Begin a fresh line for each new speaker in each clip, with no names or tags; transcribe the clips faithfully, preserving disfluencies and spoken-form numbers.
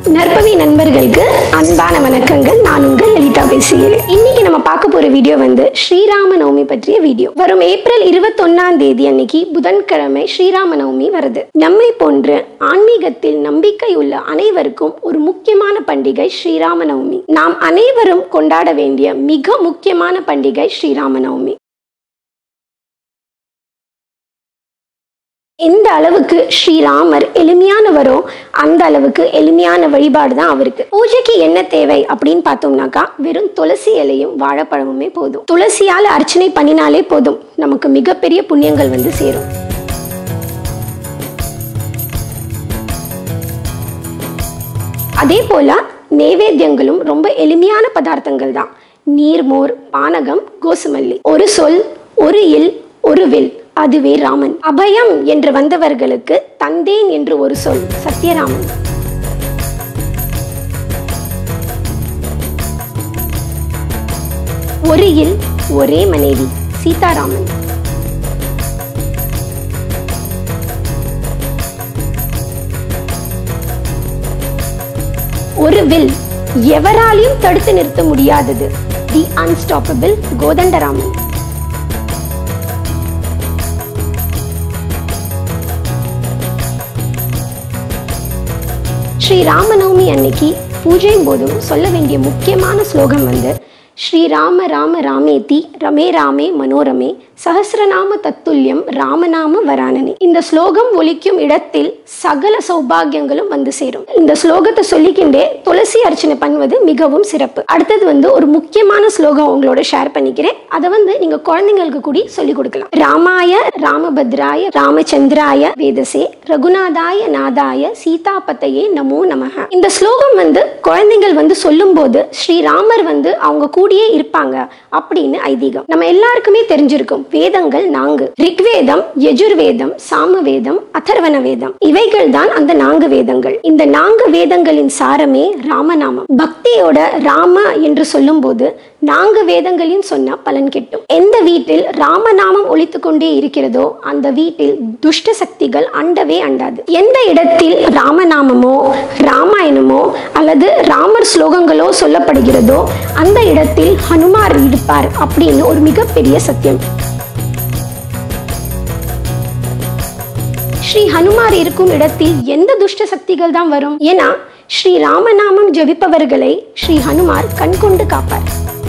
நற்பவி நண்பர்களுக்கு அன்பான வணக்கங்கள். நான் உங்கள் லலிதா பேசுகிறேன். இன்னைக்கு நம்ம பார்க்க போற வீடியோ வந்து ஸ்ரீராம நவமி பற்றிய வீடியோ. வரும் ஏப்ரல் இருபத்தி ஒன்னாம் தேதி அன்னைக்கு புதன்கிழமை ஸ்ரீராம நவமி வருது. நம்மை போன்ற ஆன்மீகத்தில் நம்பிக்கை உள்ள அனைவருக்கும் ஒரு முக்கியமான பண்டிகை ஸ்ரீராம நவமி. நாம் அனைவரும் கொண்டாட வேண்டிய மிக முக்கியமான பண்டிகை ஸ்ரீராம நவமி. எந்த அளவுக்கு ஸ்ரீராமர் எளிமையானவரோ அந்த அளவுக்கு எளிமையான வழிபாடு தான் அவருக்கு. பூஜைக்கு என்ன தேவை அப்படின்னு பார்த்தோம்னாக்கா வெறும் துளசி இலையும் வாழைப்பழமுமே போதும். துளசியால் அர்ச்சனை பண்ணினாலே போதும், நமக்கு மிகப்பெரிய புண்ணியங்கள் வந்து சேரும். அதே போல நைவேத்தியங்களும் ரொம்ப எளிமையான பதார்த்தங்கள் தான். நீர்மோர், பானகம், கோசுமல்லி. ஒரு சொல், ஒரு இல், ஒரு வில், அதுவே ராமன். அபயம் என்று வந்தவர்களுக்கு தந்தேன் என்று ஒரு சொல், சத்யராமன். ஒரு இல், ஒரே மனைவி, சீதாராமன். ஒரு வில், எவராலையும் தடுத்து நிறுத்த முடியாதது, தி அன்ஸ்டாப்பபிள், கோதண்டராமன். ஸ்ரீ ராமநவமி அன்னைக்கு பூஜையும் போதும் சொல்ல வேண்டிய முக்கியமான ஸ்லோகம் வந்து ஸ்ரீராம ராம ராமேதி ரமே ராமே மனோரமே சஹஸ்ரநாம தத்துல்யம் ராமநாம வரானனே. இந்த ஸ்லோகம் ஒலிக்கும் இடத்தில் சகல சௌபாகியங்களும் வந்து சேரும். இந்த ஸ்லோகத்தை சொல்லிக்கிண்டே துளசி அர்ச்சனை பண்ணுவது மிகவும் சிறப்பு. அடுத்தது வந்து ஒரு முக்கியமான ஸ்லோகம் உங்களோட ஷேர் பண்ணிக்கிறேன். அதை வந்து நீங்க குழந்தைங்களுக்கு கூடி சொல்லி கொடுக்கலாம். ராமாய ராமபத்ராய ராமச்சந்திராய வேதசே ரகுநாதாய நாதாய சீதாபத்தையே நமோ நமஹ. இந்த ஸ்லோகம் வந்து குழந்தைகள் வந்து சொல்லும் போது ஸ்ரீராமர் வந்து அவங்க கூடியே இருப்பாங்க அப்படின்னு ஐதீகம். நம்ம எல்லாருக்குமே தெரிஞ்சிருக்கும். வேதங்கள் நான்கு: ரிக்வேதம், யஜுர்வேதம், சாமவேதம், அதர்வண வேதம். இவைகள் தான் அந்த நான்கு வேதங்கள். இந்த நான்கு வேதங்களின் சாரமே ராமநாமம். பக்தியோட ராம என்று சொல்லும் போது நான்கு வேதங்களின் சொன்ன பலன் கிட்டும். எந்த வீட்டில் ராமநாமம் ஒலித்து கொண்டே இருக்கிறதோ அந்த வீட்டில் துஷ்ட சக்திகள் அண்டவே அண்டாது. எந்த இடத்தில் ராமநாமமோ ராமாயணமோ அல்லது ராமர் ஸ்லோகங்களோ சொல்லப்படுகிறதோ அந்த இடத்தில் ஹனுமார் இருப்பார் அப்படின்னு ஒரு மிகப்பெரிய சத்தியம். ஸ்ரீ ஹனுமார் இருக்கும் இடத்தில் எந்த துஷ்ட சக்திகள் தான் வரும்? ஏன்னா ஸ்ரீ ராமநாமம் ஜபிப்பவர்களை ஸ்ரீ ஹனுமார் கண்கொண்டு காப்பார்.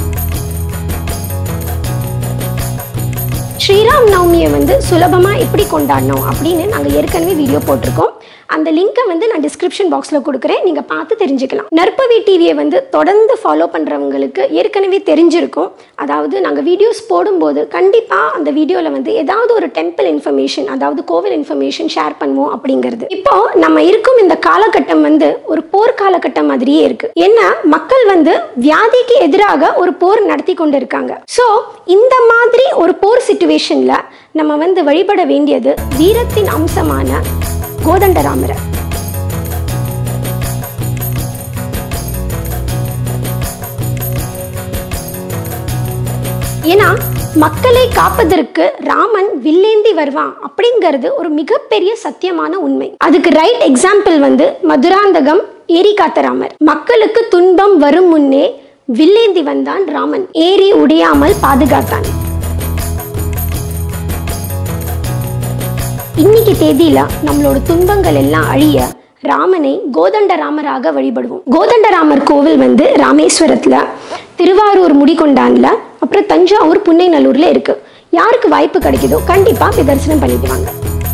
ஸ்ரீராம் நவமியை வந்து சுலபமா எப்படி கொண்டாடணும் அப்படின்னு நாங்க ஏற்கனவே வீடியோ போட்டிருக்கோம். அந்த லிங்கை வந்து நான் டிஸ்கிரிப்ஷன் பாக்ஸ்ல கொடுக்குறேன், நீங்க பார்த்து தெரிஞ்சுக்கலாம். நற்பவி டிவியை வந்து தொடர்ந்து ஃபாலோ பண்றவங்களுக்கு ஏற்கனவே தெரிஞ்சிருக்கும். அதாவது நாங்க வீடியோஸ் போடும்போது கண்டிப்பா அந்த வீடியோல வந்து ஏதாவது ஒரு டெம்பிள் இன்ஃபர்மேஷன், அதாவது கோவில் இன்ஃபர்மேஷன் ஷேர் பண்ணுவோம் அப்படிங்கிறது. இப்போ நம்ம இருக்கும் இந்த காலகட்டம் வந்து ஒரு போர் காலகட்டம் மாதிரியே இருக்கு. ஏன்னா மக்கள் வந்து வியாதிக்கு எதிராக ஒரு போர் நடத்தி கொண்டு இருக்காங்க. ஸோ இந்த மாதிரி ஒரு போர் சிச்சுவேஷன்ல நம்ம வந்து வழிபட வேண்டியது வீரத்தின் அம்சமான கோதண்டராமர். ஏன்னா மக்களை காப்பதற்கு ராமன் வில்லேந்தி வருவான் அப்படிங்கிறது ஒரு மிகப்பெரிய சத்தியமான உண்மை. அதுக்கு ரைட் எக்ஸாம்பிள் வந்து மதுராந்தகம் ஏரி காத்த ராமர். மக்களுக்கு துன்பம் வரும் முன்னே வில்லேந்தி வந்தான் ராமன், ஏரி உடையாமல் பாதுகாத்தான். இன்னைக்கு தேதியில நம்மளோட துன்பங்கள் எல்லாம் அழிய ராமனை கோதண்டராமராக வழிபடுவோம். கோதண்டராமர் கோவில் வந்து ராமேஸ்வரத்துல, திருவாரூர் முடிகொண்டான்ல, அப்புறம் தஞ்சாவூர் புன்னைநல்லூர்ல இருக்கு. யாருக்கு வாய்ப்பு கிடைக்குதோ கண்டிப்பா போய் தரிசனம் பண்ணிட்டு வாங்க.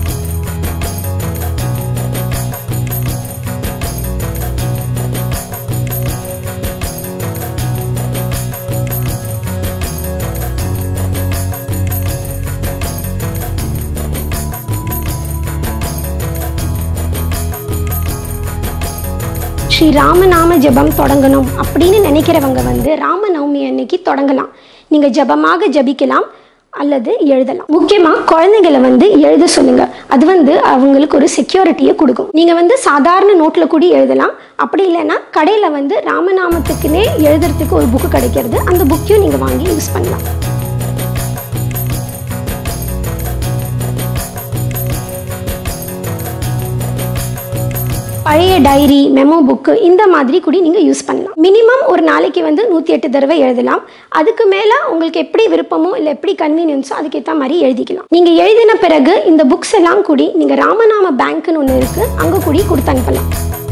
ஸ்ரீ ராமநாம ஜபம் தொடங்கணும் அப்படின்னு நினைக்கிறவங்க வந்து ராமநவமி அன்னைக்கு தொடங்கலாம். நீங்க ஜபமாக ஜபிக்கலாம் அல்லது எழுதலாம். முக்கியமா குழந்தைகளை வந்து எழுத சொல்லுங்க. அது வந்து அவங்களுக்கு ஒரு செக்யூரிட்டியை கொடுக்கும். நீங்க வந்து சாதாரண நோட்ல கூட எழுதலாம். அப்படி இல்லைன்னா கடையில வந்து ராமநாமத்துக்குன்னே எழுதுறதுக்கு ஒரு புக்கு கிடைக்கிறது, அந்த புக்கையும் நீங்க வாங்கி யூஸ் பண்ணலாம். பழைய டைரி, மெமோ புக்கு இந்த மாதிரி கூட நீங்கள் யூஸ் பண்ணலாம். மினிமம் ஒரு நாளைக்கு வந்து நூற்றி எட்டு தடவை எழுதலாம். அதுக்கு மேலே உங்களுக்கு எப்படி விருப்பமோ இல்லை எப்படி கன்வீனியன்ஸோ அதுக்கேற்ற மாதிரி எழுதிக்கலாம். நீங்கள் எழுதின பிறகு இந்த புக்ஸ் எல்லாம் கூடி நீங்கள் ராமநாம பேங்க்னு ஒன்று இருக்குது, அங்கே கூடி கொடுத்து அனுப்பலாம்.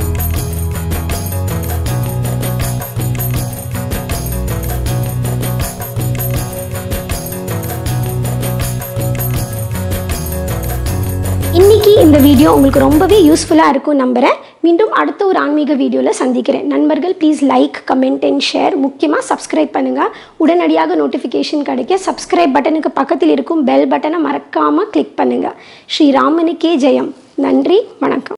இன்னைக்கு இந்த வீடியோ உங்களுக்கு ரொம்பவே யூஸ்ஃபுல்லாக இருக்கும் நம்புகிறேன். மீண்டும் அடுத்த ஒரு ஆன்மீக வீடியோவில் சந்திக்கிறேன். நண்பர்கள் please like, comment and share. முக்கியமாக சப்ஸ்கிரைப் பண்ணுங்கள். உடனடியாக நோட்டிஃபிகேஷன் கிடைக்க சப்ஸ்கிரைப் பட்டனுக்கு பக்கத்தில் இருக்கும் பெல் பட்டனை மறக்காமல் கிளிக் பண்ணுங்கள். ஸ்ரீராமனுக்கே ஜெயம். நன்றி, வணக்கம்.